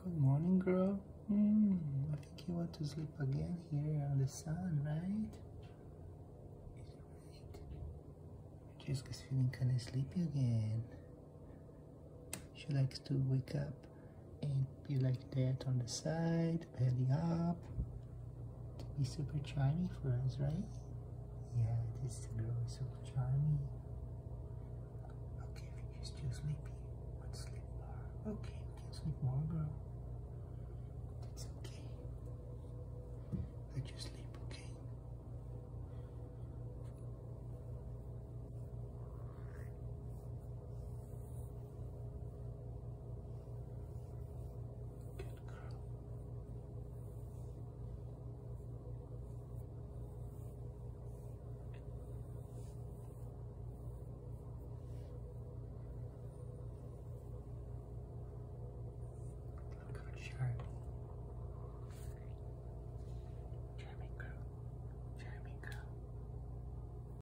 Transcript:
Good morning, girl. I think you want to sleep again here on the sun, right? Francesca's feeling kind of sleepy again. She likes to wake up and be like that on the side, belly up. To be super charming for us, right? Yeah, this girl is so charming. Okay, if you're still sleepy, let's sleep more. Okay.